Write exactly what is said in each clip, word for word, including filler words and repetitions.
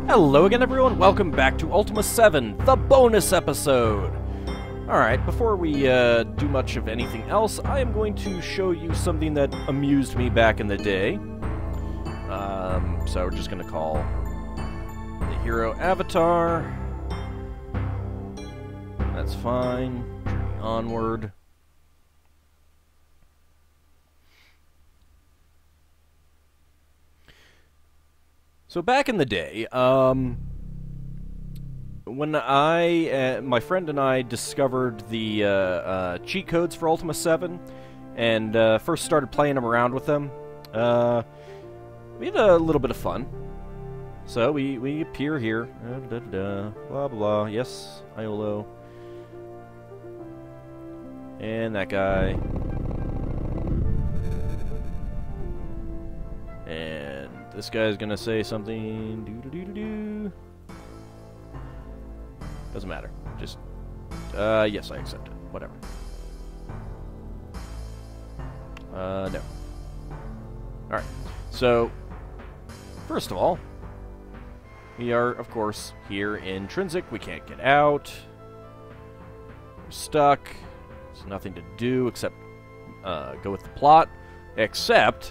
Hello again, everyone. Welcome back to Ultima seven, the bonus episode. Alright, before we uh, do much of anything else, I am going to show you something that amused me back in the day. Um, so we're just going to call the hero avatar. That's fine. Journey onward. So back in the day, um, when I, uh, my friend and I discovered the uh, uh, cheat codes for Ultima seven, and uh, first started playing them around with them, uh, we had a little bit of fun. So we, we appear here, uh, da, da, da, blah, blah, blah, yes, Iolo, and that guy, and this guy's gonna say something. Doo doo doo doo. Doesn't matter. Just, uh, yes, I accept it. Whatever. Uh, no. Alright. So, first of all, we are, of course, here in Intrinsic. We can't get out. We're stuck. There's nothing to do except uh, go with the plot. Except...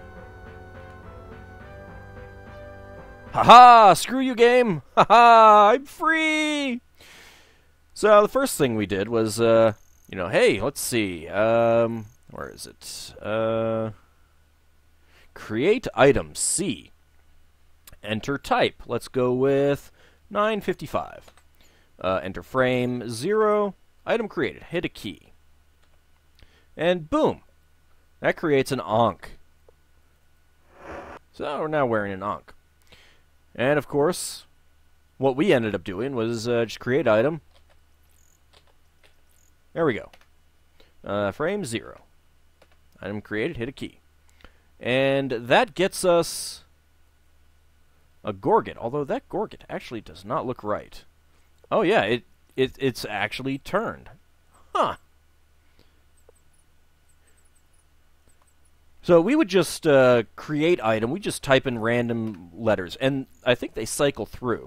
Haha! Screw you, game! Haha! I'm free! So, the first thing we did was, uh, you know, hey, let's see, um, where is it? Uh, create item C. Enter type. Let's go with nine fifty-five. Uh, enter frame zero. Item created. Hit a key. And boom! That creates an Ankh. So, we're now wearing an Ankh. And, of course, what we ended up doing was uh, just create item. There we go. Uh, frame zero. Item created, hit a key. And that gets us a Gorget, although that Gorget actually does not look right. Oh, yeah, it, it it's actually turned. Huh. So we would just uh, create item. We just type in random letters, and I think they cycle through.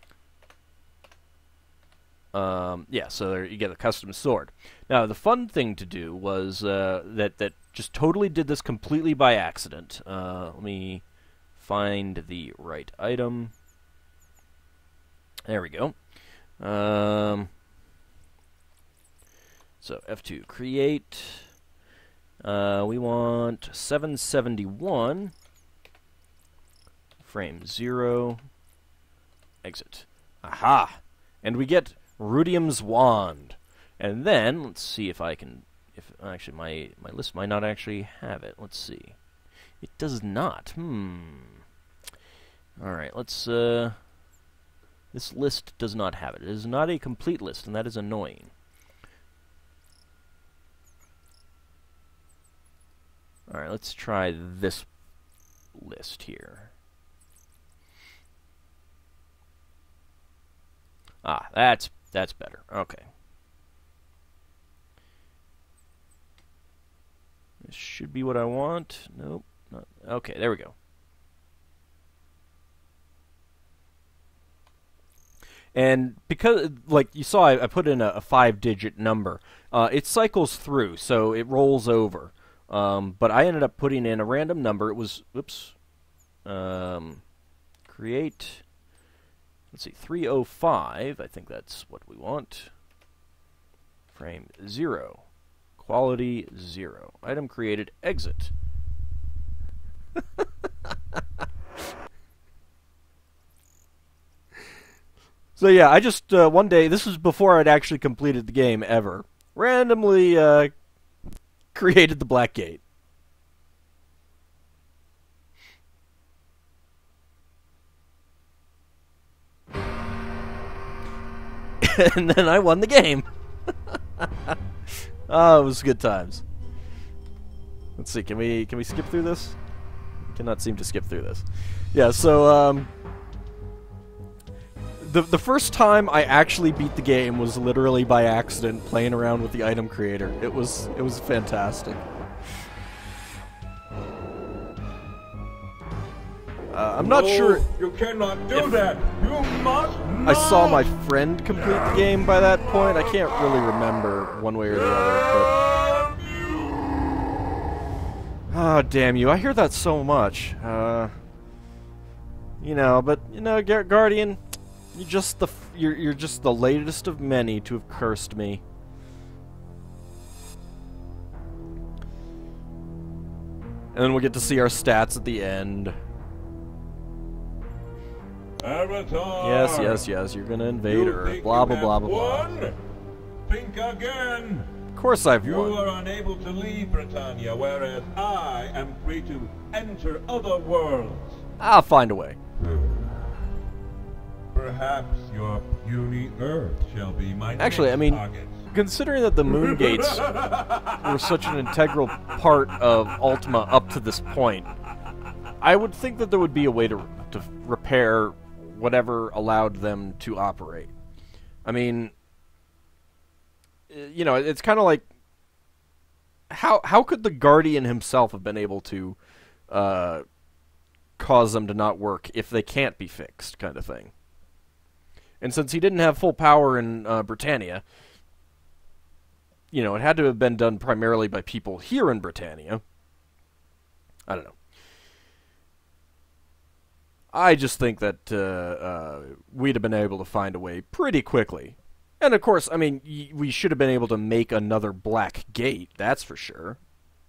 Um, yeah, so there you get a custom sword. Now the fun thing to do was uh, that that just totally did this completely by accident. Uh, let me find the right item. There we go. Um, so F two create. Uh, we want seven seventy-one, frame zero, exit. Aha! And we get Rudium's Wand. And then, let's see if I can, if actually my, my list might not actually have it. Let's see. It does not. Hmm. Alright, let's, uh, this list does not have it. It is not a complete list, and that is annoying. Alright, let's try this list here. Ah, that's that's better. Okay. This should be what I want. Nope. Not, okay, there we go. And because, like you saw, I, I put in a, a five-digit number. Uh, it cycles through, so it rolls over. Um, but I ended up putting in a random number. It was, oops, um, create, let's see, three oh five. I think that's what we want. Frame zero. Quality zero. Item created, exit. So yeah, I just, uh, one day, this was before I'd actually completed the game ever, randomly, uh, created the Black Gate. And then I won the game. Oh, it was good times. Let's see, can we can we skip through this? Cannot seem to skip through this. Yeah, so um the the first time I actually beat the game was literally by accident, playing around with the item creator. It was it was fantastic. Uh, I'm not no, sure. You cannot do that. You must not. I saw my friend complete the game by that point. I can't really remember one way or the other, but... Oh, damn you. I hear that so much. Uh... You know, but, you know, Gar Guardian, you're just the f you're, you're just the latest of many to have cursed me. And then we'll get to see our stats at the end. Avatar. Yes, yes, yes, you're gonna invade her. Blah, blah, blah, blah, blah. Think again. Of course I've You won. are unable to leave Britannia, whereas I am free to enter other worlds. I'll find a way. Perhaps your puny Earth shall be my Actually, next I mean, target. considering that the moon gates were such an integral part of Ultima up to this point, I would think that there would be a way to, to repair whatever allowed them to operate. I mean, you know, it's kind of like, how how could the Guardian himself have been able to uh, cause them to not work if they can't be fixed, kind of thing? And since he didn't have full power in uh, Britannia, you know, it had to have been done primarily by people here in Britannia. I don't know. I just think that uh, uh, we'd have been able to find a way pretty quickly. And of course, I mean, y we should have been able to make another Black Gate, that's for sure.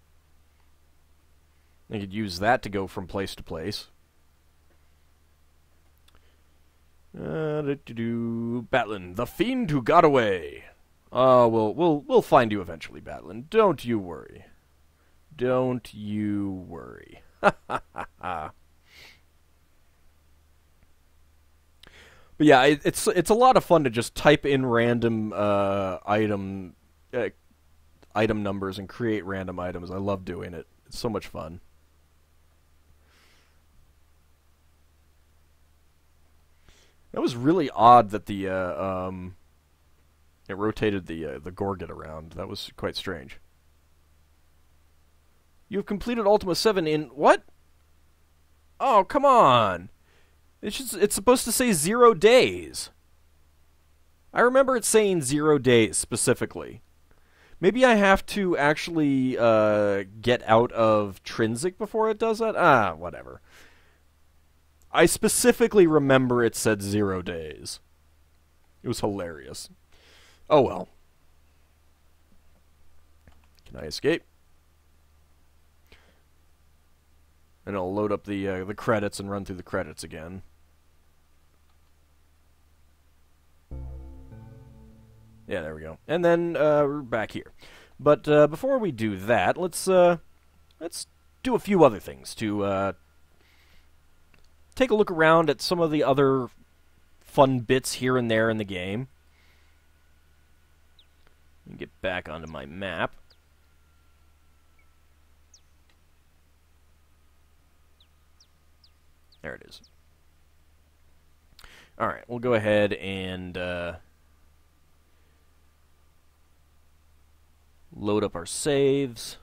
They could use that to go from place to place. Uh, do, do, do. Batlin, the fiend who got away. Uh, we'll, we'll, we'll find you eventually, Batlin. Don't you worry. Don't you worry. Ha ha ha ha. But yeah, it, it's it's a lot of fun to just type in random uh, item uh, item numbers and create random items. I love doing it. It's so much fun. That was really odd that the uh, um, it rotated the uh, the Gorget around. That was quite strange. You have completed Ultima seven in what? Oh, come on. It's just, it's supposed to say zero days. I remember it saying zero days specifically. Maybe I have to actually uh, get out of Trinsic before it does that? Ah, whatever. I specifically remember it said zero days. It was hilarious. Oh well. Can I escape? And it'll load up the uh, the credits and run through the credits again. Yeah, there we go. And then uh, we're back here. But uh, before we do that, let's uh, let's do a few other things to uh, take a look around at some of the other fun bits here and there in the game. Let me get back onto my map. There it is. Alright, we'll go ahead and uh, load up our saves.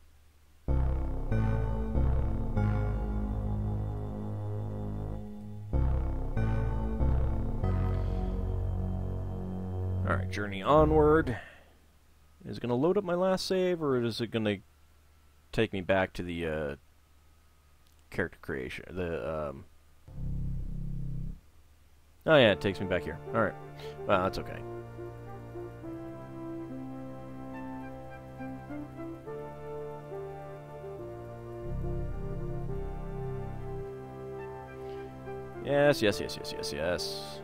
Alright, journey onward. Is it going to load up my last save, or is it going to take me back to the uh, character creation? The um. Oh yeah, it takes me back here. All right, well that's okay. Yes, yes, yes, yes, yes, yes.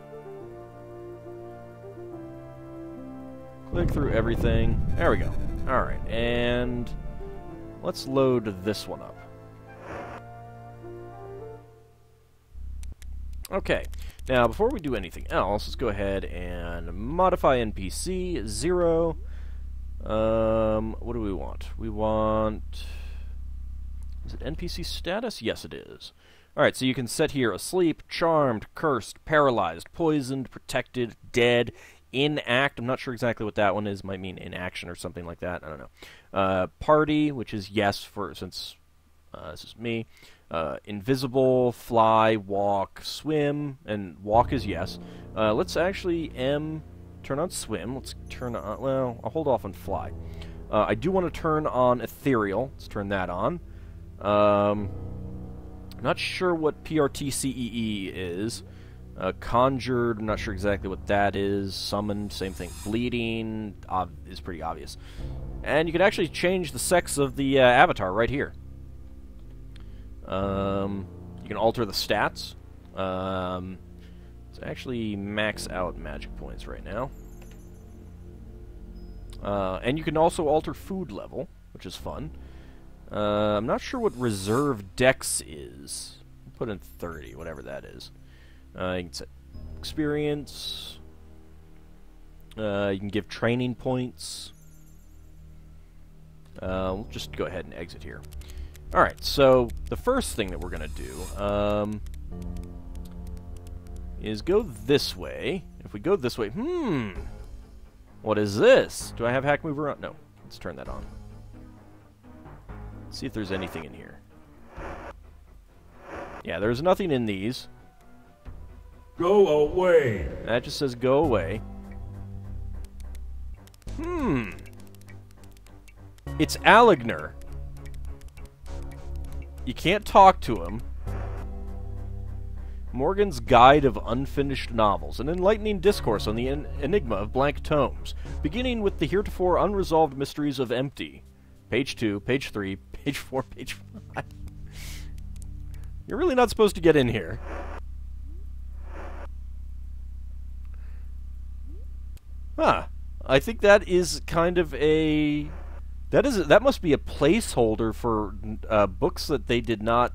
Click through everything. There we go. All right, and let's load this one up. Okay, now before we do anything else, let's go ahead and modify N P C zero. Um, what do we want? We want... Is it N P C status? Yes, it is. Alright, so you can set here asleep, charmed, cursed, paralyzed, poisoned, protected, dead, in act. I'm not sure exactly what that one is. Might mean in action or something like that. I don't know. Uh, party, which is yes for since uh, this is me. Uh, invisible, fly, walk, swim, and walk is yes. Uh, let's actually M turn on swim. Let's turn on. Well, I'll hold off on fly. Uh, I do want to turn on ethereal. Let's turn that on. Um, not sure what P R T C E E is. Uh, conjured. I'm not sure exactly what that is. Summoned. Same thing. Bleeding ob is pretty obvious. And you can actually change the sex of the uh, avatar right here. Um, you can alter the stats. Um, let's actually max out magic points right now. Uh, and you can also alter food level, which is fun. Uh, I'm not sure what reserve dex is. I'll put in thirty, whatever that is. Uh, you can set experience. Uh, you can give training points. Uh, we'll just go ahead and exit here. Alright, so the first thing that we're going to do um, is go this way. If we go this way, hmm, what is this? Do I have hack mover on? No, let's turn that on. Let's see if there's anything in here. Yeah, there's nothing in these. Go away. That just says go away. Hmm. It's Aligner. You can't talk to him. Morgan's Guide of Unfinished Novels, an enlightening discourse on the en enigma of blank tomes, beginning with the heretofore unresolved mysteries of empty. Page two, page three, page four, page five. You're really not supposed to get in here. Huh. I think that is kind of a... That is that must be a placeholder for uh, books that they did not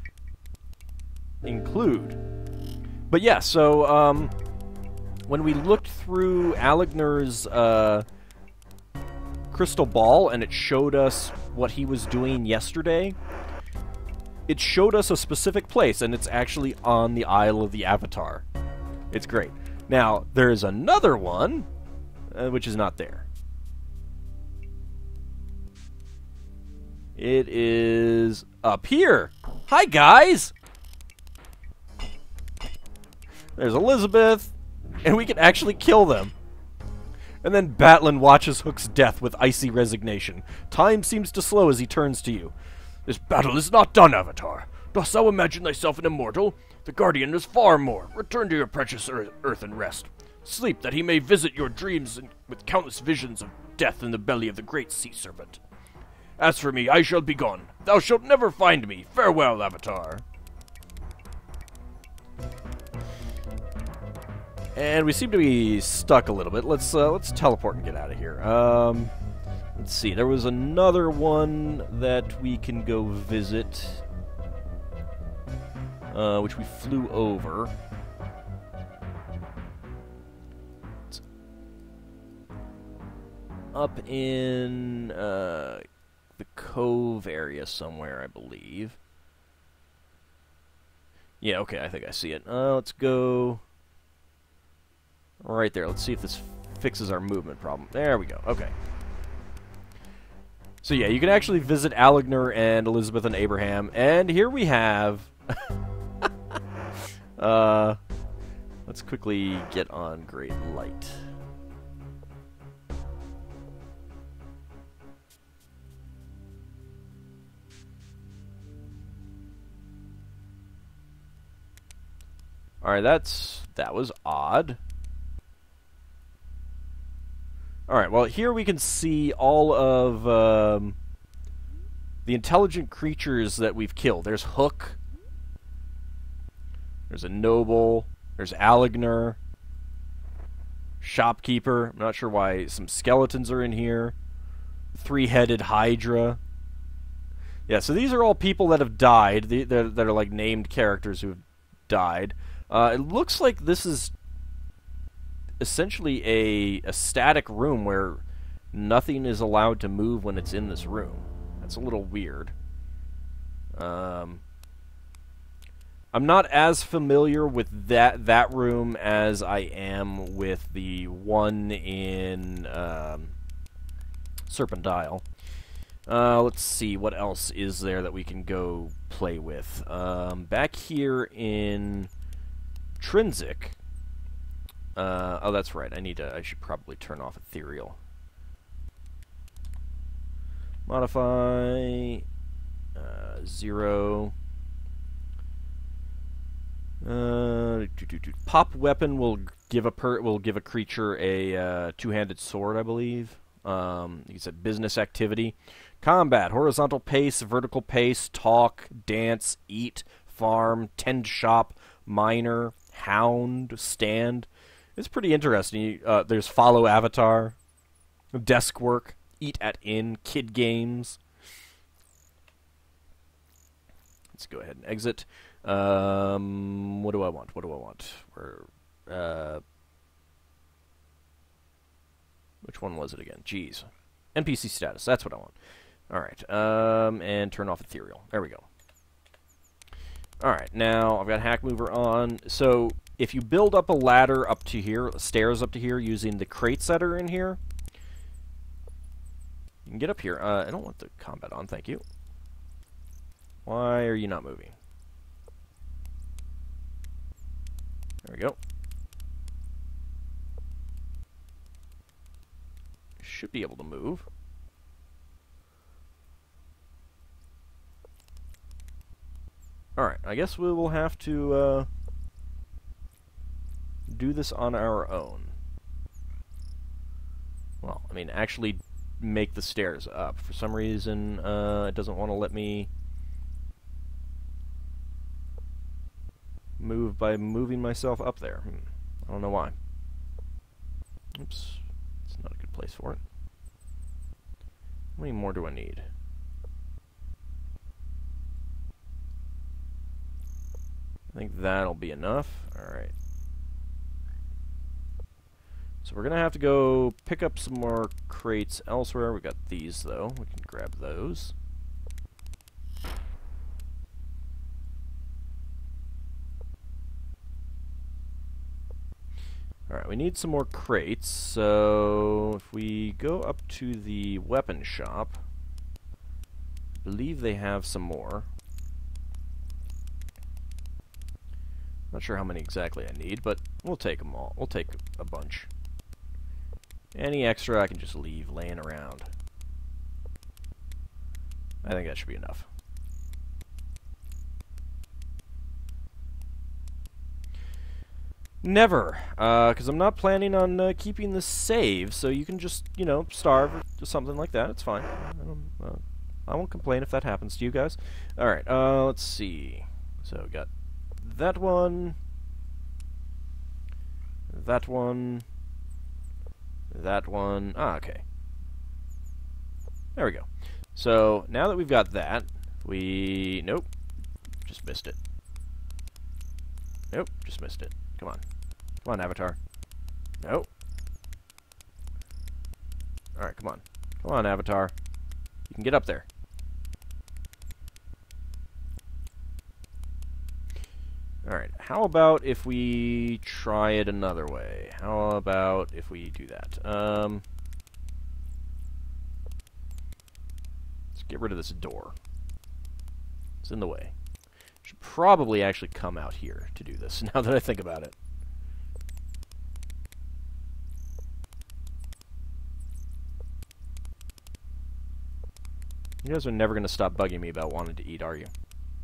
include. But yeah, so um, when we looked through Aligner's uh, crystal ball and it showed us what he was doing yesterday, it showed us a specific place, and it's actually on the Isle of the Avatar. It's great. Now, there's another one, uh, which is not there. It is up here. Hi, guys! There's Elizabeth, and we can actually kill them. And then Batlin watches Hook's death with icy resignation. Time seems to slow as he turns to you. This battle is not done, Avatar. Dost thou imagine thyself an immortal? The Guardian is far more. Return to your precious earth, earth and rest. Sleep, that he may visit your dreams and with countless visions of death in the belly of the great sea serpent. As for me, I shall be gone. Thou shalt never find me. Farewell, Avatar. And we seem to be stuck a little bit. Let's uh, let's teleport and get out of here. Um, let's see. There was another one that we can go visit, uh, which we flew over. It's up in uh, the Cove area somewhere, I believe. Yeah, okay, I think I see it. Uh, let's go right there. Let's see if this fixes our movement problem. There we go. Okay. So yeah, you can actually visit Aligner and Elizabeth and Abraham, and here we have... uh, let's quickly get on Great Light. Alright, that's... that was odd. Alright, well, here we can see all of um, the intelligent creatures that we've killed. There's Hook. There's a Noble. There's Aligner. Shopkeeper. I'm not sure why some skeletons are in here. Three-headed Hydra. Yeah, so these are all people that have died. The, that are like named characters who have died. Uh, it looks like this is essentially a, a static room where nothing is allowed to move when it's in this room. That's a little weird. Um, I'm not as familiar with that that room as I am with the one in um, Serpentile. Uh, let's see, what else is there that we can go play with? Um, back here in Trinsic. Uh, oh, that's right. I need to. I should probably turn off Ethereal. Modify uh, zero. Uh, do, do, do. Pop weapon will give a per will give a creature a uh, two-handed sword, I believe. Um, you said business activity, combat, horizontal pace, vertical pace, talk, dance, eat, farm, tend shop, miner, hound, stand. It's pretty interesting. Uh, there's follow avatar, desk work, eat at inn, kid games. Let's go ahead and exit. Um, what do I want? What do I want? We're, uh, which one was it again? Jeez. N P C status. That's what I want. Alright. Um, and turn off Ethereal. There we go. Alright, now I've got Hack Mover on. So, if you build up a ladder up to here, stairs up to here, using the crates that are in here, you can get up here. Uh, I don't want the combat on, thank you. Why are you not moving? There we go. Should be able to move. Alright, I guess we will have to uh, do this on our own. Well, I mean, actually make the stairs up. For some reason, uh, it doesn't want to let me move by moving myself up there. Hmm. I don't know why. Oops. It's not a good place for it. How many more do I need? I think that'll be enough. Alright. So we're going to have to go pick up some more crates elsewhere. We got these, though. We can grab those. Alright, we need some more crates. So if we go up to the weapon shop, I believe they have some more. Not sure how many exactly I need, but we'll take them all. We'll take a bunch. Any extra I can just leave laying around. I think that should be enough. Never, because uh, I'm not planning on uh, keeping this save, so you can just, you know, starve or something like that. It's fine. I, don't, uh, I won't complain if that happens to you guys. Alright, uh, let's see. So, we got that one, that one, that one. Ah, okay. There we go. So, now that we've got that, we... Nope. Just missed it. Nope, just missed it. Come on. Come on, Avatar. Nope. Alright, come on. Come on, Avatar. You can get up there. Alright, how about if we try it another way? How about if we do that? Um, let's get rid of this door. It's in the way. Should probably actually come out here to do this, now that I think about it. You guys are never going to stop bugging me about wanting to eat, are you?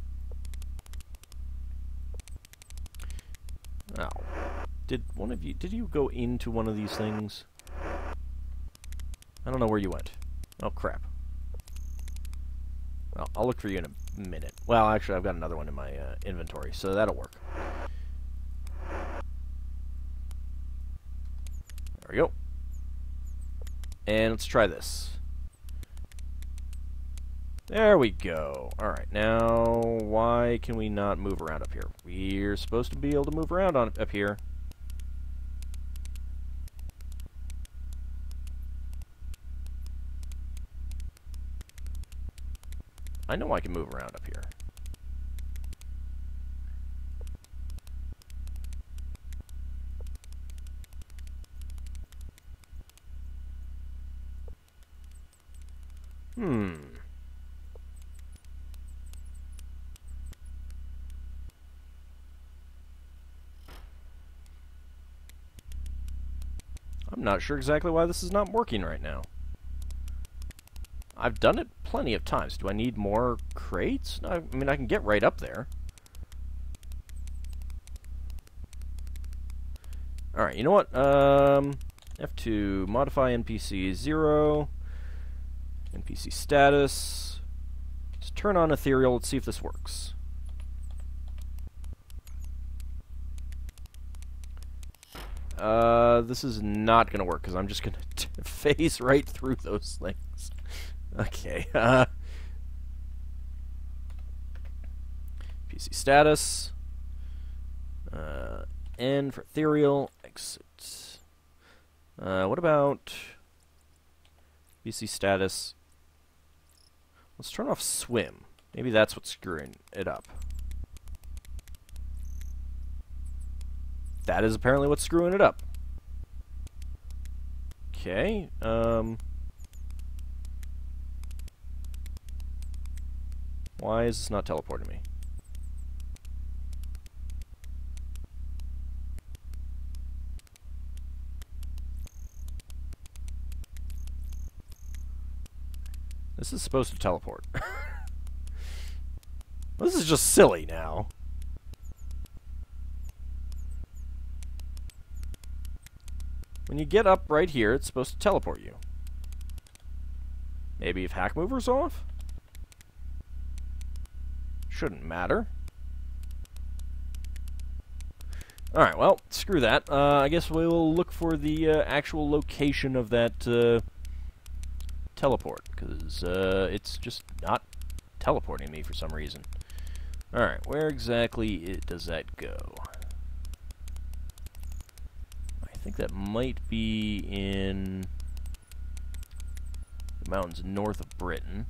Oh. Did one of you... Did you go into one of these things? I don't know where you went. Oh, crap. Well, I'll look for you in a minute. Well, actually, I've got another one in my uh, inventory, so that'll work. There we go. And let's try this. There we go. Alright, now, why can we not move around up here? We're supposed to be able to move around on up here. I know I can move around up here. Hmm. I'm not sure exactly why this is not working right now. I've done it plenty of times. Do I need more crates? I, I mean, I can get right up there. Alright, you know what? Um, F two, modify N P C zero. N P C status. Let's turn on ethereal. Let's see if this works. Uh, this is not going to work because I'm just going to phase right through those things. Okay. Uh, P C status. Uh, N for ethereal. Exit. Uh, what about P C status? Let's turn off swim. Maybe that's what's screwing it up. That is apparently what's screwing it up. Okay. Um. Why is this not teleporting me? This is supposed to teleport. This is just silly now. When you get up right here, it's supposed to teleport you. Maybe if hack mover's off? Shouldn't matter. Alright, well, screw that. Uh, I guess we will look for the uh, actual location of that uh, teleport, because uh, it's just not teleporting me for some reason. Alright, where exactly it, does that go? I think that might be in the mountains north of Britain.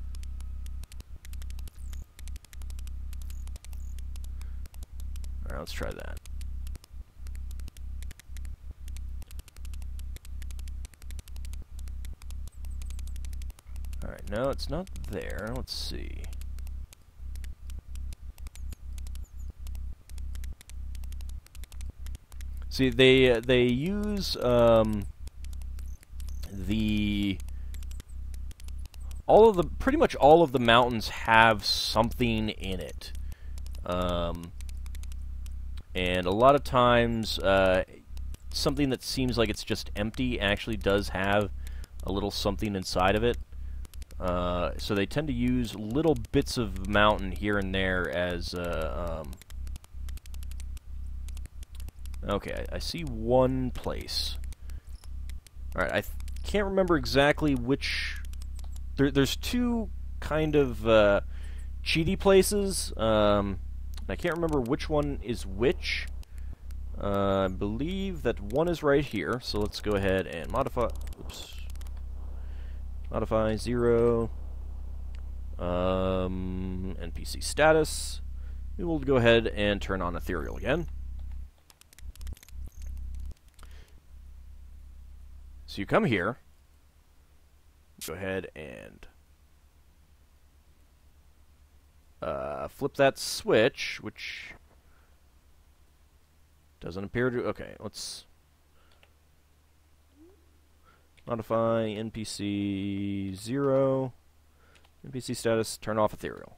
Alright, let's try that. Alright, no, it's not there. Let's see. See, they uh, they use um, the all of the pretty much all of the mountains have something in it, um, and a lot of times uh, something that seems like it's just empty actually does have a little something inside of it. Uh, so they tend to use little bits of mountain here and there as uh, um, okay, I, I see one place. Alright, I th can't remember exactly which... There, there's two kind of uh, cheaty places. Um, I can't remember which one is which. Uh, I believe that one is right here, so let's go ahead and modify... Oops. Modify zero. Um, N P C status. We will go ahead and turn on ethereal again. So you come here, go ahead and uh, flip that switch, which doesn't appear to... Okay, let's modify N P C zero, N P C status, turn off ethereal.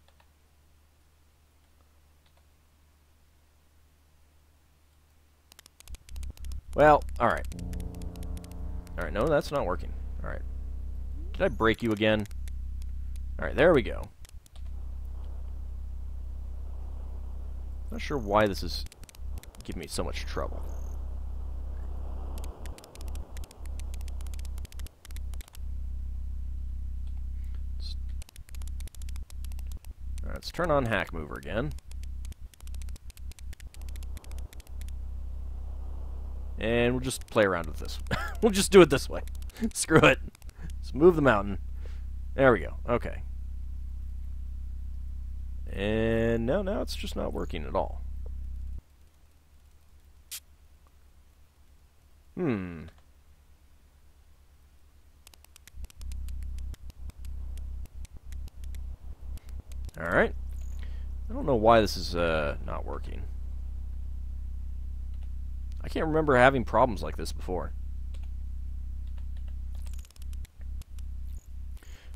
Well, alright. Alright, no, that's not working. Alright. Did I break you again? Alright, there we go. Not sure why this is giving me so much trouble. Alright, let's turn on hack mover again. And we'll just play around with this. We'll just do it this way. Screw it. Let's move the mountain. There we go. Okay. And no, now it's just not working at all. Hmm. Alright. I don't know why this is uh, not working. I can't remember having problems like this before.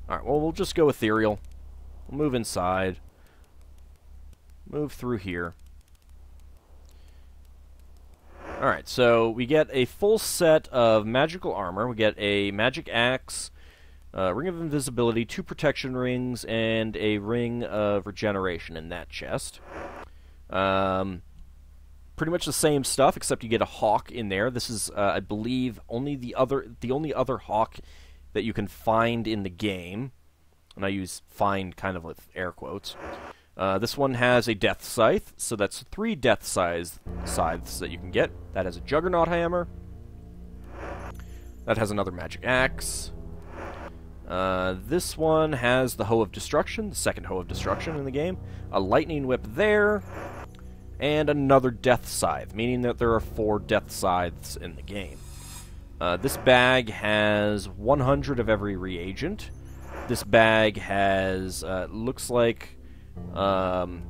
Alright, well, we'll just go ethereal. We'll move inside. Move through here. Alright, so we get a full set of magical armor. We get a magic axe, a ring of invisibility, two protection rings, and a ring of regeneration in that chest. Um, pretty much the same stuff, except you get a hawk in there. This is, uh, I believe, only the other the only other hawk that you can find in the game. And I use find kind of with air quotes. Uh, this one has a death scythe, so that's three death size scythes that you can get. That has a juggernaut hammer. That has another magic axe. Uh, this one has the Hoe of Destruction, the second Hoe of Destruction in the game. A lightning whip there. And another death scythe, meaning that there are four death scythes in the game. Uh, this bag has one hundred of every reagent. This bag has, uh, looks like, um,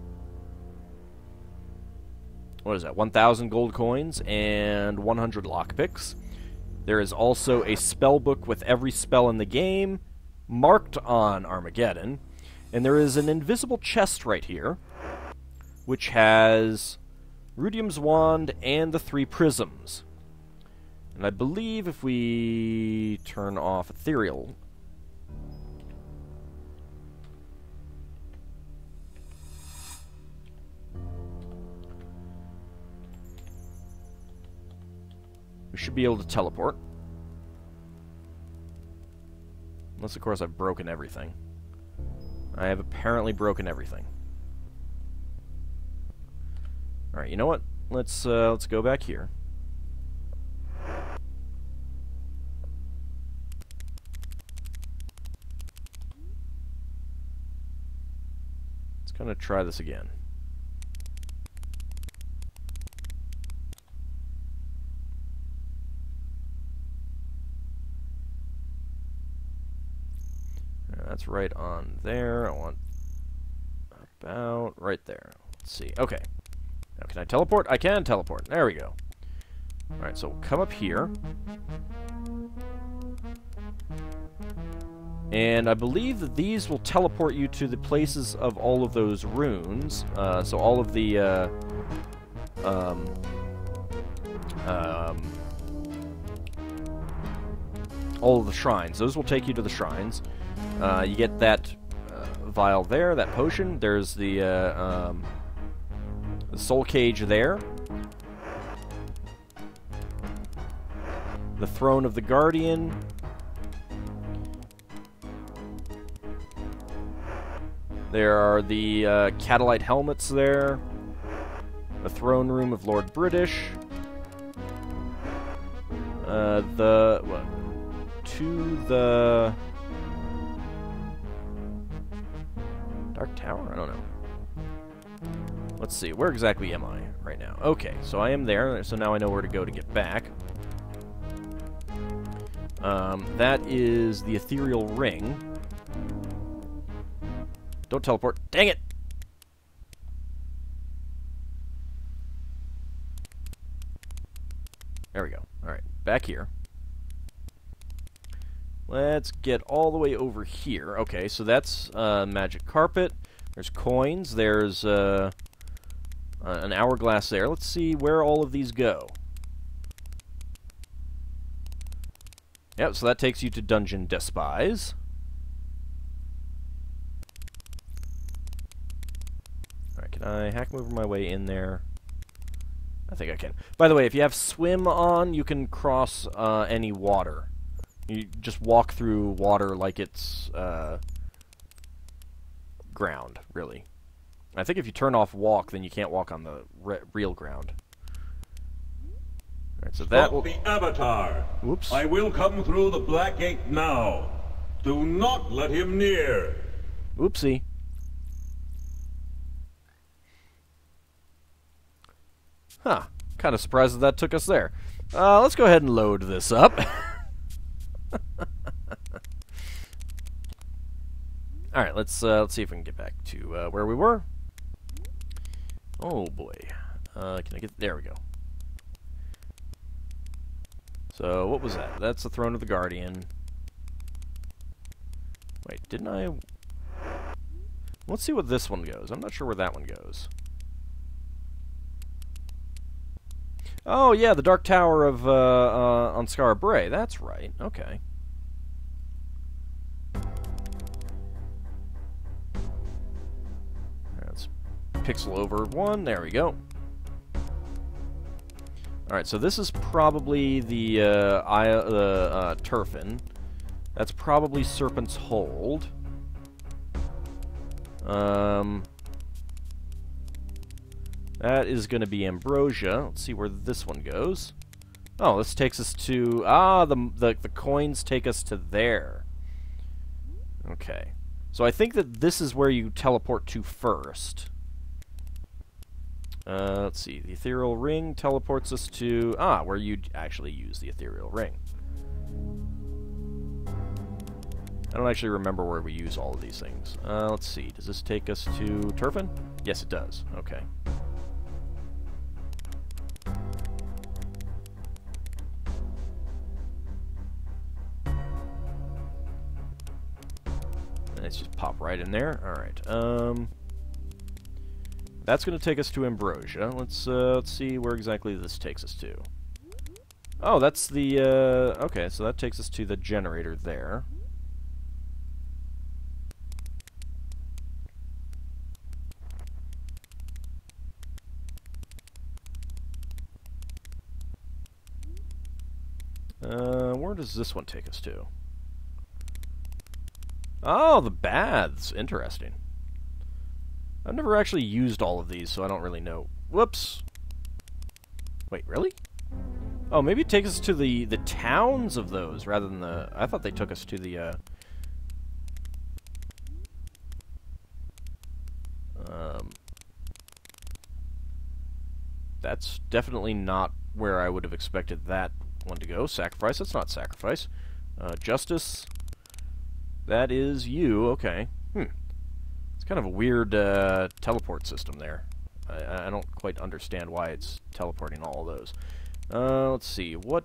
what is that, one thousand gold coins and one hundred lockpicks. There is also a spell book with every spell in the game, marked on Armageddon. And there is an invisible chest right here, which has Rudium's Wand and the three prisms. And I believe if we turn off Ethereal... we should be able to teleport. Unless, of course, I've broken everything. I have apparently broken everything. Alright, you know what? Let's, uh, let's go back here. Let's kind of try this again. That's right on there. I want about right there. Let's see. Okay. Now, can I teleport? I can teleport. There we go. Alright, so we'll come up here. And I believe that these will teleport you to the places of all of those runes. Uh, so all of the... Uh, um... Um... all of the shrines. Those will take you to the shrines. Uh, you get that uh, vial there, that potion. There's the, uh, um, the soul cage there. The throne of the guardian. There are the uh, Catalite helmets there. The throne room of Lord British. Uh, the... what? To the... Dark Tower? I don't know. Let's see. Where exactly am I right now? Okay, so I am there. So now I know where to go to get back. Um, that is the ethereal ring. Don't teleport. Dang it! There we go. Alright, back here. Let's get all the way over here. Okay, so that's uh, magic carpet. There's coins. There's uh, uh, an hourglass there. Let's see where all of these go. Yep, so that takes you to Dungeon Despise. Alright, can I hack over my way in there? I think I can. By the way, if you have swim on, you can cross uh, any water. You just walk through water like it's uh, ground, really. I think if you turn off walk, then you can't walk on the re real ground. Alright, so that will... the Avatar. Whoops. I will come through the Black Gate now. Do not let him near. Oopsie. Huh. Kind of surprised that that took us there. Uh, let's go ahead and load this up. Alright, let's uh, let's see if we can get back to uh, where we were. Oh boy. Uh, can I get... there we go. So, what was that? That's the Throne of the Guardian. Wait, didn't I... Let's see what this one goes. I'm not sure where that one goes. Oh, yeah, the Dark Tower of, uh, uh, on Skara Brae. That's right. Okay. Let's pixel over one. There we go. Alright, so this is probably the, uh, I, uh, uh, Turfin. That's probably Serpent's Hold. Um... That is going to be Ambrosia. Let's see where this one goes. Oh, this takes us to... Ah, the, the, the coins take us to there. Okay. So I think that this is where you teleport to first. Uh, let's see. The Ethereal Ring teleports us to... Ah, where you actually use the Ethereal Ring. I don't actually remember where we use all of these things. Uh, let's see. Does this take us to Turfin? Yes, it does. Okay. Let's just pop right in there. Alright, um... that's going to take us to Ambrosia. Let's, uh, let's see where exactly this takes us to. Oh, that's the, uh... okay, so that takes us to the generator there. Uh, where does this one take us to? Oh, the baths. Interesting. I've never actually used all of these, so I don't really know. Whoops. Wait, really? Oh, maybe it takes us to the, the towns of those, rather than the... I thought they took us to the, uh... Um... That's definitely not where I would have expected that one to go. Sacrifice? That's not sacrifice. Uh, justice... That is you, okay. Hmm. It's kind of a weird uh, teleport system there. I, I don't quite understand why it's teleporting all of those. Uh, let's see, what...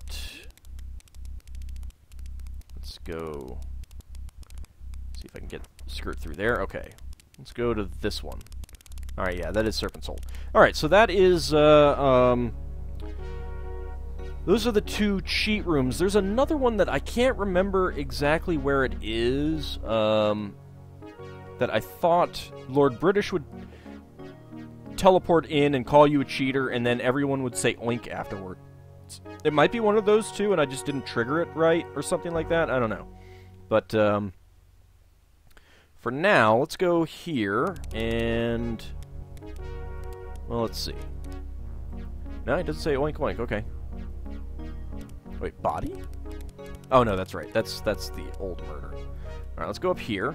Let's go... See if I can get skirt through there. Okay. Let's go to this one. Alright, yeah, that is Serpent's Hold. Alright, so that is, uh, um... those are the two cheat rooms. There's another one that I can't remember exactly where it is, um, that I thought Lord British would teleport in and call you a cheater, and then everyone would say oink afterward. It might be one of those two, and I just didn't trigger it right, or something like that. I don't know. But, um, for now, let's go here, and, well, let's see. No, it doesn't say oink oink, okay. Wait, body? Oh, no, that's right. That's that's the old murder. Alright, let's go up here.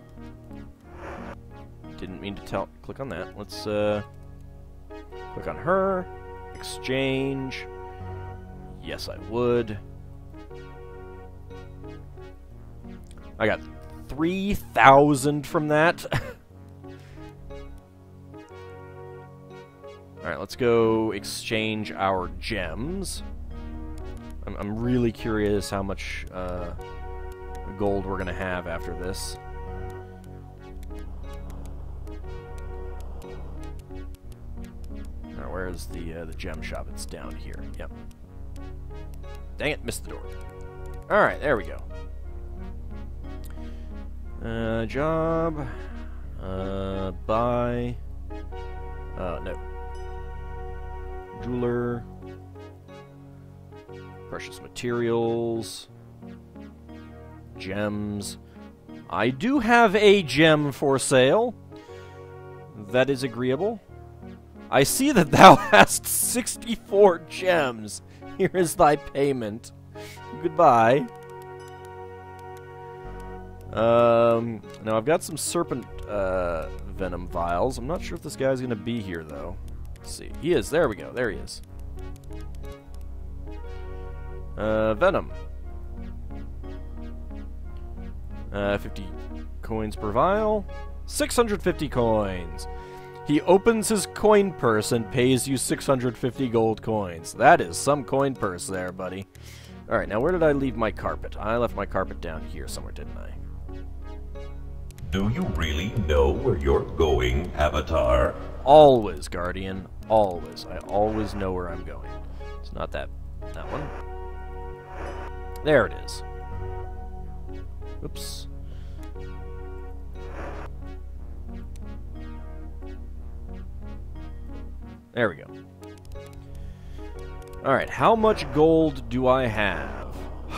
Didn't mean to tell... Click on that. Let's, uh... click on her. Exchange. Yes, I would. I got three thousand from that. Alright, let's go exchange our gems. I'm, I'm really curious how much uh, gold we're going to have after this. Now, where's the, uh, the gem shop? It's down here. Yep. Dang it, missed the door. Alright, there we go. Uh, job. Uh, buy. Uh, no. Jeweler. Precious materials. Gems. I do have a gem for sale. That is agreeable. I see that thou hast sixty-four gems. Here is thy payment. Goodbye. Um, now I've got some serpent uh, venom vials. I'm not sure if this guy's going to be here, though. Let's see. He is. There we go. There he is. Uh, venom. Uh, fifty coins per vial. six hundred fifty coins. He opens his coin purse and pays you six hundred fifty gold coins. That is some coin purse there, buddy. Alright, now where did I leave my carpet? I left my carpet down here somewhere, didn't I? Do you really know where you're going, Avatar? Always, Guardian. Always. I always know where I'm going. It's not that that one. There it is. Oops. There we go. Alright, how much gold do I have?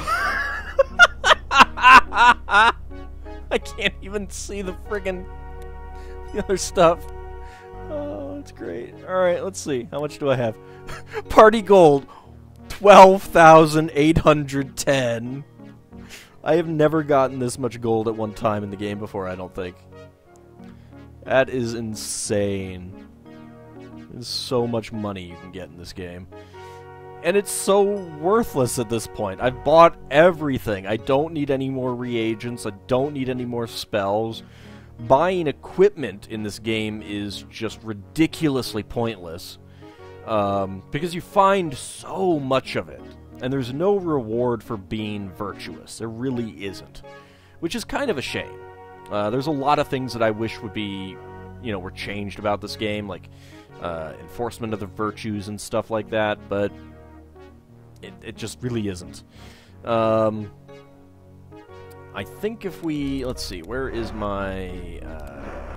I can't even see the friggin' the other stuff. Oh, that's great. Alright, let's see. How much do I have? Party gold, twelve thousand eight hundred ten. I have never gotten this much gold at one time in the game before, I don't think. That is insane. There's so much money you can get in this game. And it's so worthless at this point. I've bought everything. I don't need any more reagents. I don't need any more spells. Buying equipment in this game is just ridiculously pointless. Um, because you find so much of it. And there's no reward for being virtuous. There really isn't. Which is kind of a shame. Uh, there's a lot of things that I wish would be, you know, were changed about this game. Like uh, enforcement of the virtues and stuff like that. But It, it just really isn't. Um, I think if we... Let's see, where is my... Uh,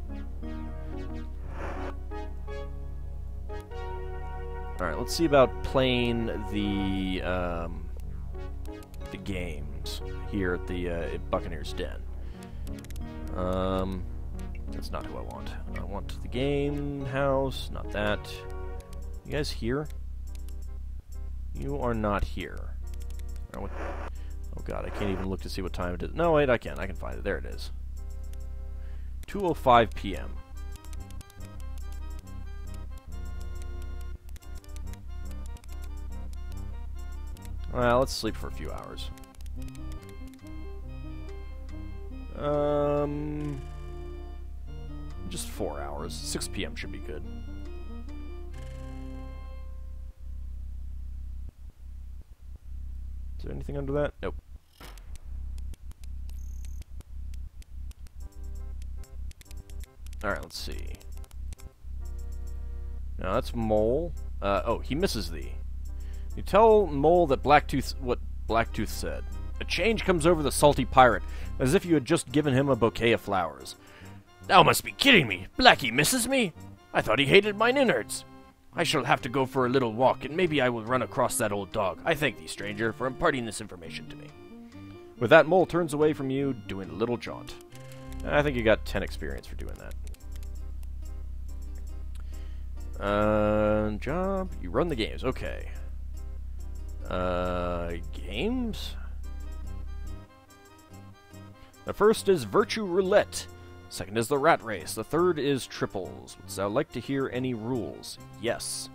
Alright, let's see about playing the, um, the games here at the uh, Buccaneers Den. Um, that's not who I want. I want the game house, not that. You guys here? You are not here. Oh, what? Oh god, I can't even look to see what time it is. No, wait, I can. I can find it. There it is. two oh five p m Well, let's sleep for a few hours. Um, just four hours. six p m should be good. Is there anything under that? Nope. Alright, let's see. Now that's Mole. Uh, oh, he misses thee. You tell Mole that Blacktooth what Blacktooth said. A change comes over the salty pirate, as if you had just given him a bouquet of flowers. Thou must be kidding me! Blackie misses me? I thought he hated mine innards. I shall have to go for a little walk, and maybe I will run across that old dog. I thank thee, stranger, for imparting this information to me. With that, Mole turns away from you, doing a little jaunt. I think you got ten experience for doing that. Uh, job, you run the games, okay. Uh, games? The first is Virtue Roulette. Second is the Rat Race. The third is Triples. Would thou like to hear any rules? Yes.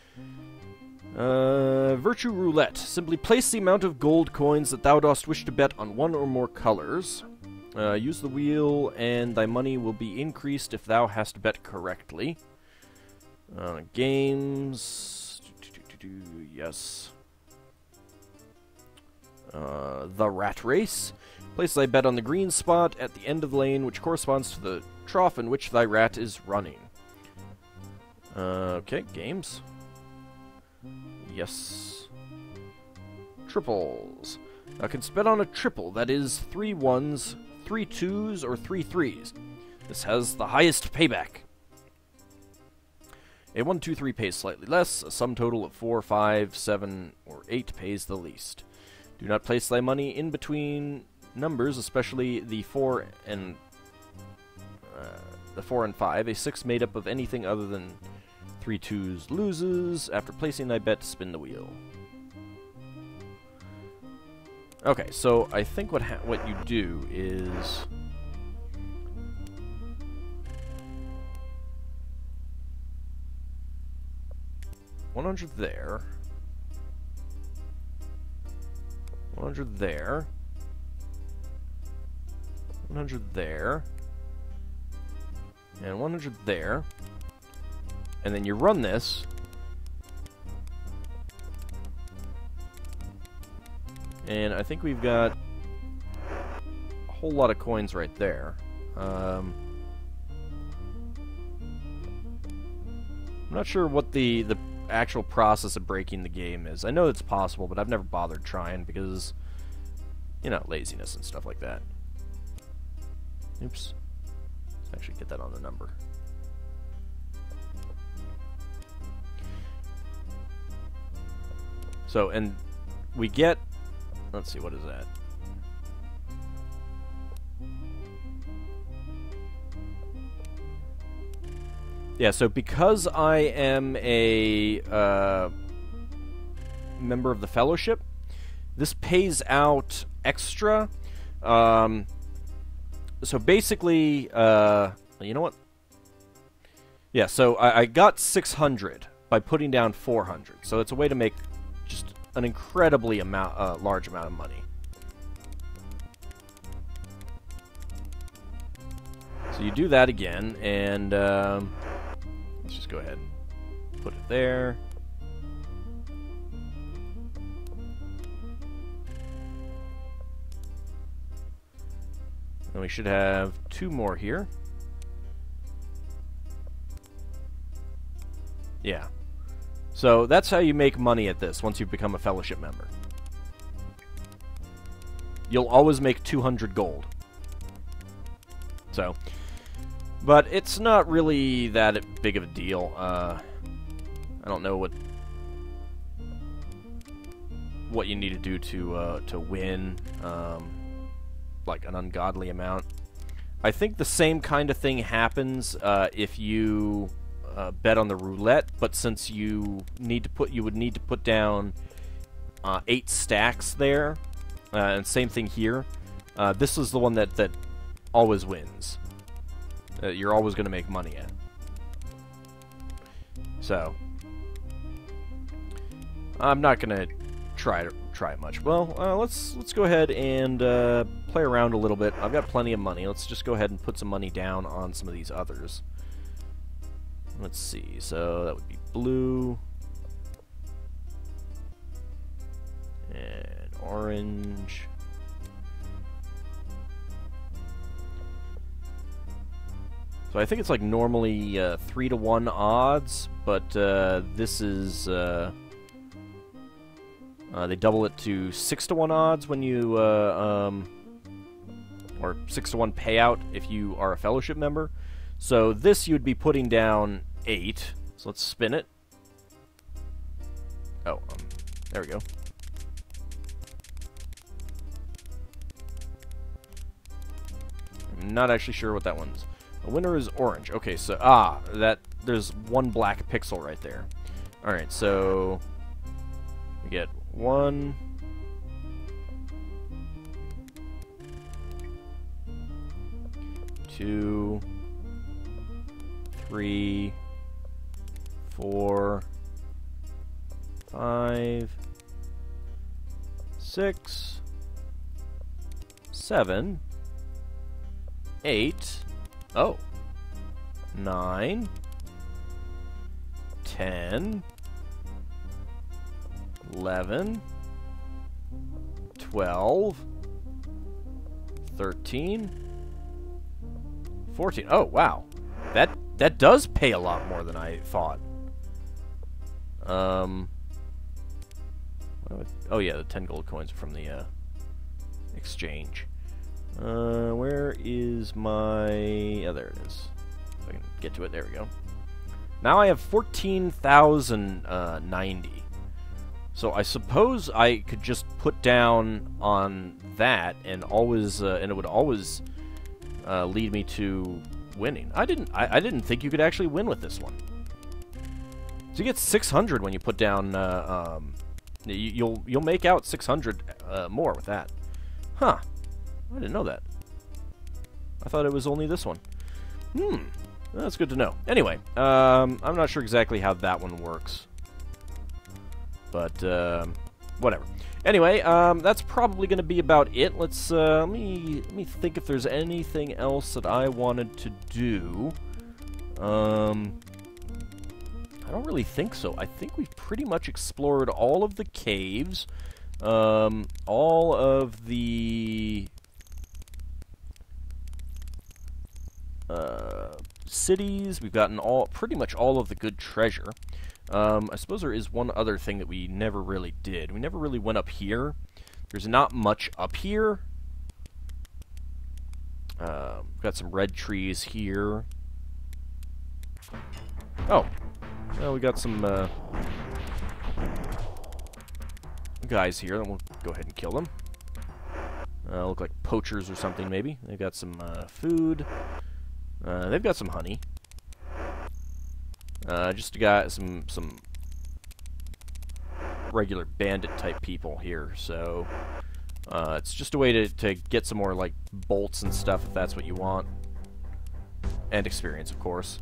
Uh, Virtue Roulette. Simply place the amount of gold coins that thou dost wish to bet on one or more colors. Uh, use the wheel, and thy money will be increased if thou hast bet correctly. Uh, games. Yes. Uh, the Rat Race. Place thy bet on the green spot at the end of the lane, which corresponds to the trough in which thy rat is running. Uh, okay, games. Yes. Triples. Thou canst bet on a triple, that is, three ones, three twos, or three threes. This has the highest payback. A one, two, three pays slightly less, a sum total of four, five, seven, or eight pays the least. Do not place thy money in between numbers, especially the four and uh, the four and five. A six made up of anything other than three twos loses. After placing thy bet, spin the wheel. Okay, so I think what ha what you do is one hundred there, one hundred there. one hundred there, and one hundred there, and then you run this, and I think we've got a whole lot of coins right there. Um, I'm not sure what the, the actual process of breaking the game is. I know it's possible, but I've never bothered trying because, you know, laziness and stuff like that. Oops. Let's actually get that on the number. So, and we get, let's see, what is that? Yeah, so because I am a uh, member of the Fellowship, this pays out extra. Um, so basically, uh, you know what? Yeah, so I, I got six hundred by putting down four hundred. So it's a way to make just an incredibly amount, uh, large amount of money. So you do that again, and um, let's just go ahead and put it there. And we should have two more here. Yeah. So that's how you make money at this once you become a Fellowship member. You'll always make two hundred gold. So, but it's not really that big of a deal. Uh, I don't know what what you need to do to uh, to win, um, like an ungodly amount. I think the same kind of thing happens uh, if you uh, bet on the roulette, but since you need to put, you would need to put down uh, eight stacks there, uh, and same thing here. Uh, this is the one that that always wins. Uh, you're always going to make money at. So, I'm not going to try to try it much. Well, uh, let's let's go ahead and uh, play around a little bit. I've got plenty of money. Let's just go ahead and put some money down on some of these others. Let's see. So that would be blue and orange. So I think it's like normally uh, three to one odds, but uh, this is uh, uh, they double it to six to one odds when you uh, um, or six to one payout if you are a Fellowship member. So this you'd be putting down eight. So let's spin it. Oh, um, there we go. I'm not actually sure what that one's. The winner is orange. Okay, so, ah, that, there's one black pixel right there. Alright, so, we get one, two, three, four, five, six, seven, eight, oh, nine, ten, eleven, twelve, thirteen, fourteen. Oh, wow. That that does pay a lot more than I thought. Um. Oh yeah, the ten gold coins from the uh, exchange. Uh, where is my... Oh, there it is. If I can get to it. There we go. Now I have fourteen thousand ninety. So I suppose I could just put down on that and always, uh, and it would always uh, lead me to winning. I didn't, I, I didn't think you could actually win with this one. So you get six hundred when you put down. Uh, um, you, you'll you'll make out six hundred uh, more with that. Huh. I didn't know that. I thought it was only this one. Hmm. That's good to know. Anyway, um, I'm not sure exactly how that one works. But, um, whatever. Anyway, um, that's probably going to be about it. Let's, uh, let me, let me think if there's anything else that I wanted to do. Um, I don't really think so. I think we've pretty much explored all of the caves. Um, all of the... uh, cities. We've gotten all pretty much all of the good treasure. Um, I suppose there is one other thing that we never really did. We never really went up here. There's not much up here. Uh, we've got some red trees here. Oh, well, we got some uh, guys here. Then we'll go ahead and kill them. Uh, look like poachers or something, maybe. They've got some uh, food. Uh, they've got some honey. Uh, just got some some regular bandit type people here, so uh, it's just a way to to get some more like bolts and stuff if that's what you want, and experience, of course.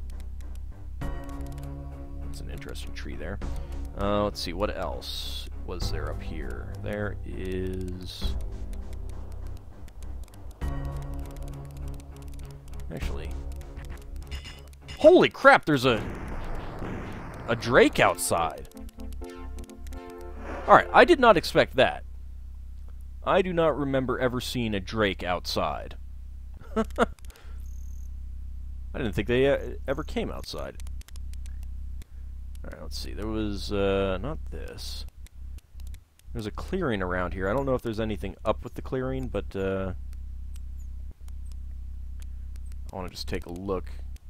That's an interesting tree there. Uh, let's see, what else was there up here? There is actually, holy crap! There's a A drake outside. Alright, I did not expect that. I do not remember ever seeing a drake outside. I didn't think they uh, ever came outside. Alright, let's see. There was, uh, not this. There's a clearing around here. I don't know if there's anything up with the clearing, but, uh... I want to just take a look.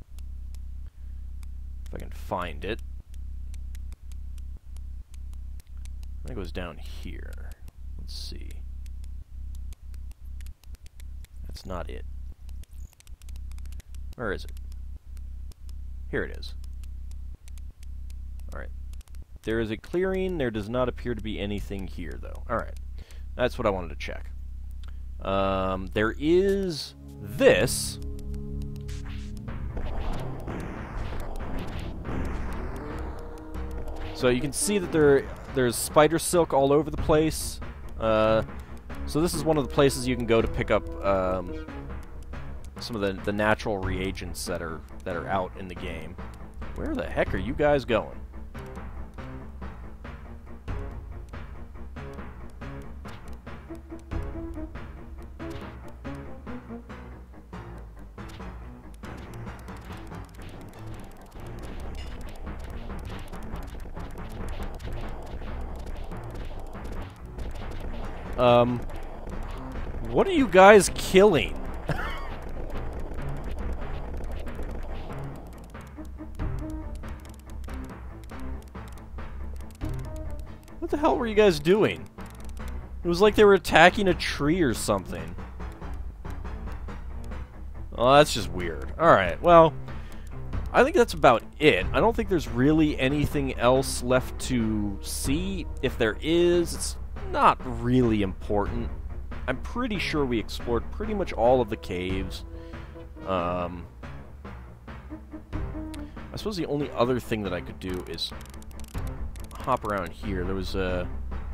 If I can find it. I think it was down here. Let's see. That's not it. Where is it? Here it is. Alright. There is a clearing. There does not appear to be anything here, though. Alright. That's what I wanted to check. Um, there is this. So you can see that there there's spider silk all over the place. Uh, so this is one of the places you can go to pick up um, some of the, the natural reagents that are that are out in the game. Where the heck are you guys going? Um, what are you guys killing? What the hell were you guys doing? It was like they were attacking a tree or something. Oh, that's just weird. Alright, well, I think that's about it. I don't think there's really anything else left to see. If there is, it's not really important. I'm pretty sure we explored pretty much all of the caves. Um, I suppose the only other thing that I could do is hop around here. There was a...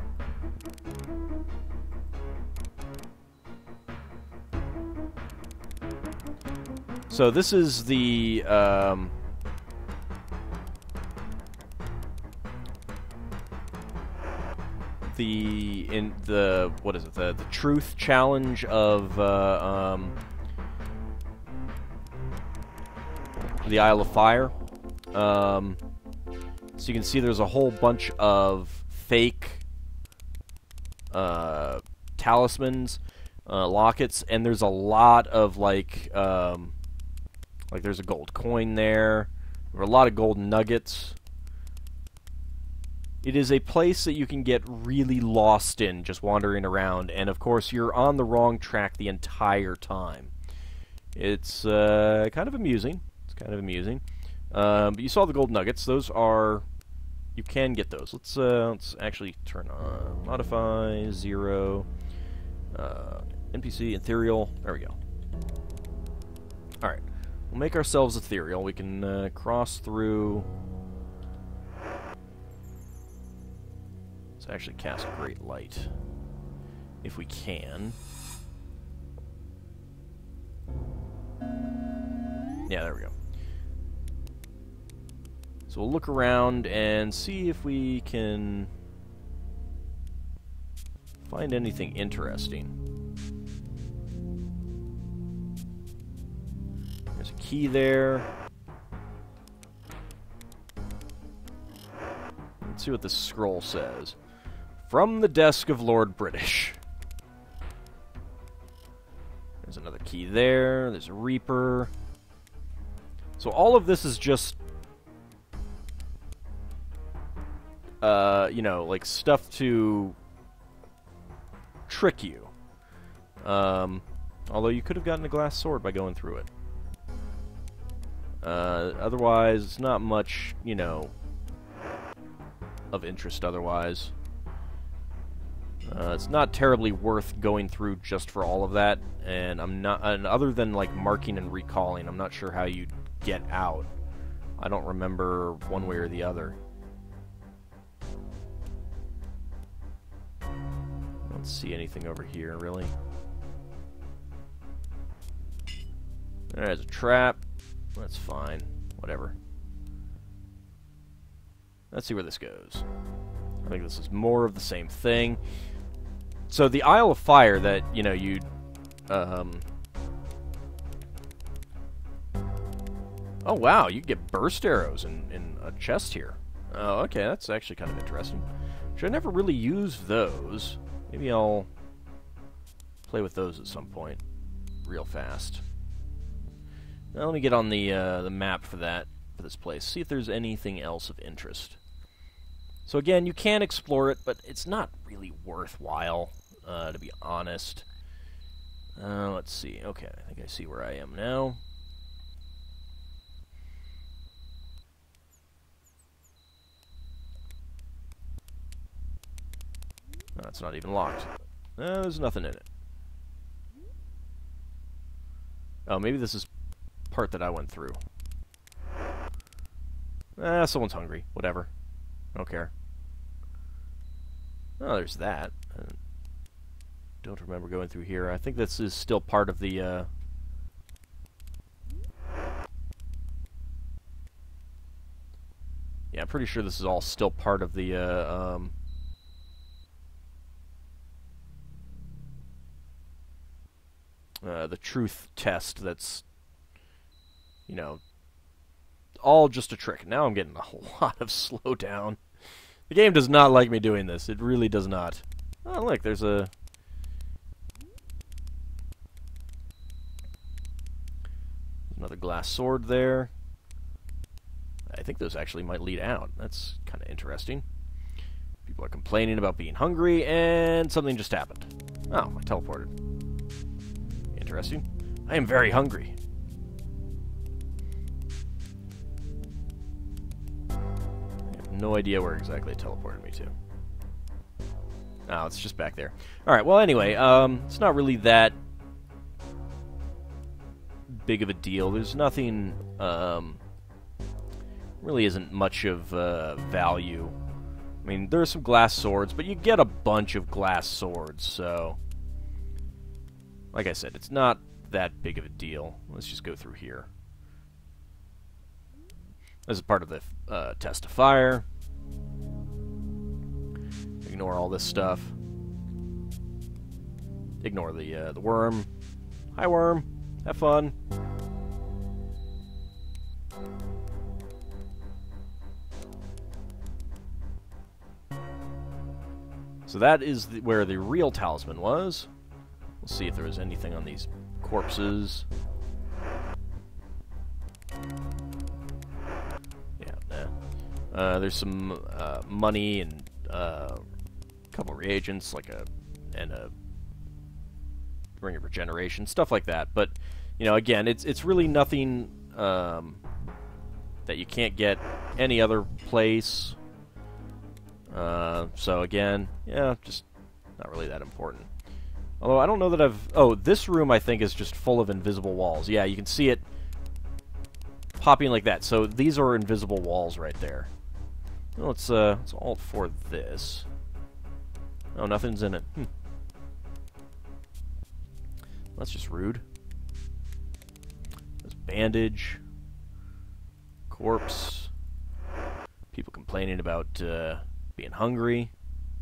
So this is the... Um, the in the what is it the the truth challenge of uh, um, the Isle of Fire. Um, so you can see there's a whole bunch of fake uh, talismans, uh, lockets, and there's a lot of like um, like there's a gold coin there. There are a lot of gold nuggets. It is a place that you can get really lost in just wandering around, and of course you're on the wrong track the entire time. It's uh, kind of amusing. It's kind of amusing. Um, but you saw the gold nuggets. Those are... You can get those. Let's uh, let's actually turn on modify zero uh, N P C ethereal. There we go. All right, we'll make ourselves ethereal. We can uh, cross through. Let's actually cast Great Light if we can. Yeah, there we go. So we'll look around and see if we can find anything interesting. There's a key there. Let's see what this scroll says. From the desk of Lord British. There's another key there. There's a Reaper. So all of this is just, uh, you know, like stuff to trick you. Um, although you could have gotten a glass sword by going through it. Uh, otherwise, it's not much, you know, of interest otherwise. Uh, it's not terribly worth going through just for all of that, and I'm not, and other than like marking and recalling, I'm not sure how you get out. I don't remember one way or the other. I don't see anything over here, really. There's a trap. That's fine. Whatever. Let's see where this goes. I think this is more of the same thing. So the Isle of Fire that, you know, you... Um... Oh, wow, you get burst arrows in, in a chest here. Oh, okay, that's actually kind of interesting. Should I never really use those. Maybe I'll play with those at some point. Real fast. Now let me get on the, uh, the map for that, for this place. See if there's anything else of interest. So again, you can explore it, but it's not really worthwhile, uh, to be honest. Uh, let's see. Okay, I think I see where I am now. No, it's not even locked. Uh, there's nothing in it. Oh, maybe this is part that I went through. Ah, someone's hungry. Whatever. I don't care. Oh, there's that. I don't remember going through here. I think this is still part of the, uh... yeah, I'm pretty sure this is all still part of the, uh, um... Uh, the truth test that's, you know, all just a trick. Now I'm getting a lot of slowdown. The game does not like me doing this. It really does not. Oh, look, there's a... another glass sword there. I think those actually might lead out. That's kind of interesting. People are complaining about being hungry, and something just happened. Oh, I teleported. Interesting. I am very hungry. I have no idea where exactly it teleported me to. Oh, it's just back there. Alright, well anyway, um, it's not really that big of a deal. There's nothing, um, really isn't much of uh, value. I mean, there are some glass swords, but you get a bunch of glass swords, so... like I said, it's not that big of a deal. Let's just go through here. This is part of the uh, test of fire. Ignore all this stuff. Ignore the uh, the worm. Hi, worm. Have fun. So that is the, where the real talisman was. We'll see if there was anything on these corpses. Yeah, nah. Uh, there's some uh, money and uh, a couple reagents, like a and a ring of regeneration, stuff like that. But you know, again, it's it's really nothing um, that you can't get any other place. Uh, so again, yeah, just not really that important. Although I don't know that I've... oh, this room I think is just full of invisible walls. Yeah, you can see it popping like that. So these are invisible walls right there. Well, let's, uh, let's alt for this. Oh, nothing's in it. Hmm. That's just rude. There's bandage. Corpse. People complaining about uh, being hungry.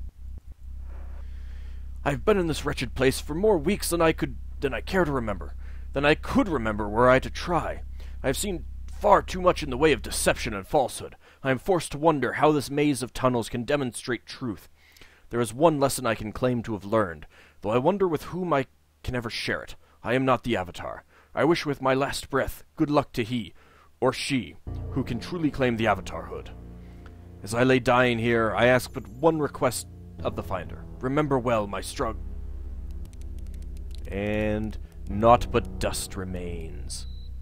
I've been in this wretched place for more weeks than I could, than I care to remember, than I could remember were I to try. I have seen far too much in the way of deception and falsehood. I am forced to wonder how this maze of tunnels can demonstrate truth. There is one lesson I can claim to have learned, though I wonder with whom I can ever share it. I am not the Avatar. I wish with my last breath good luck to he, or she, who can truly claim the Avatarhood. As I lay dying here, I ask but one request of the Finder. Remember well my struggle. And naught but dust remains.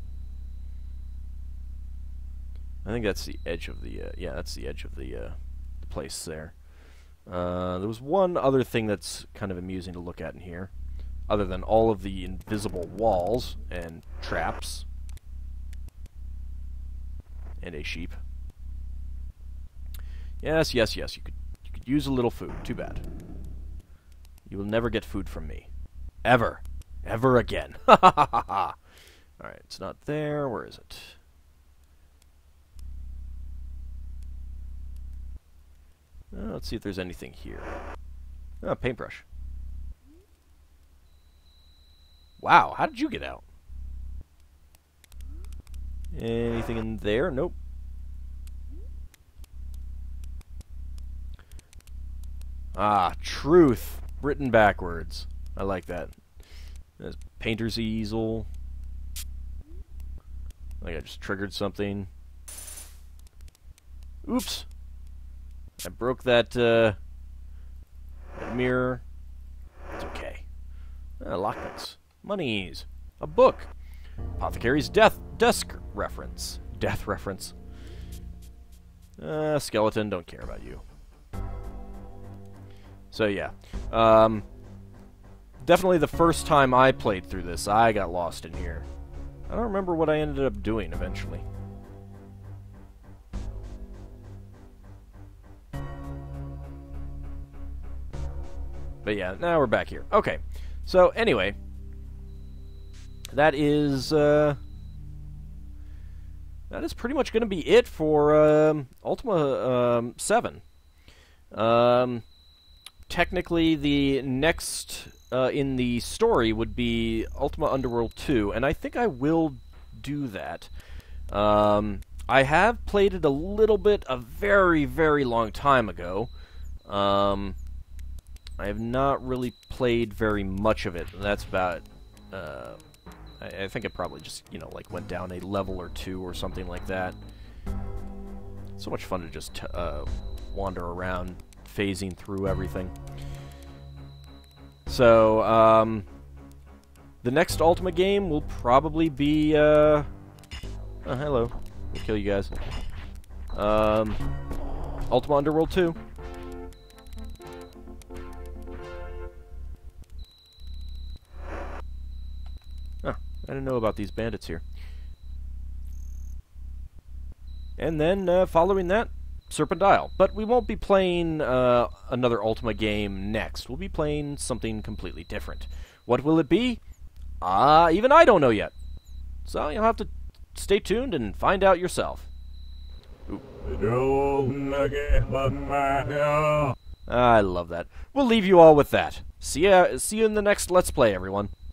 I think that's the edge of the, uh, yeah, that's the edge of the, uh, the place there. Uh, there was one other thing that's kind of amusing to look at in here, other than all of the invisible walls and traps. And a sheep. Yes, yes, yes, you could, you could use a little food. Too bad. You will never get food from me. Ever. Ever again. Ha ha ha ha ha. Alright, it's not there. Where is it? Uh, let's see if there's anything here. Oh, paintbrush. Wow, how did you get out? Anything in there? Nope. Ah, truth. Written backwards. I like that. There's painter's easel. Like I just triggered something. Oops. I broke that, uh, that mirror. It's okay. Ah, lockpicks. Monies. A book. Apothecary's death desk reference. Death reference. Uh, skeleton, don't care about you. So yeah. Um, definitely the first time I played through this, I got lost in here. I don't remember what I ended up doing eventually. But yeah, now we're back here. Okay. So anyway, that is uh, that is pretty much going to be it for um, Ultima um, seven. Um, technically, the next uh, in the story would be Ultima Underworld two, and I think I will do that. Um, I have played it a little bit a very, very long time ago. Um, I have not really played very much of it. That's about... Uh, I, I think it probably just, you know, like went down a level or two or something like that. It's so much fun to just t uh, wander around, phasing through everything. So, um... the next Ultima game will probably be, uh... Oh, hello. We'll kill you guys. Um... Ultima Underworld two. I didn't know about these bandits here. And then, uh, following that, Serpent Isle. But we won't be playing uh, another Ultima game next. We'll be playing something completely different. What will it be? Ah, uh, even I don't know yet. So you'll have to stay tuned and find out yourself. Ooh. I love that. We'll leave you all with that. See ya, see you in the next Let's Play, everyone.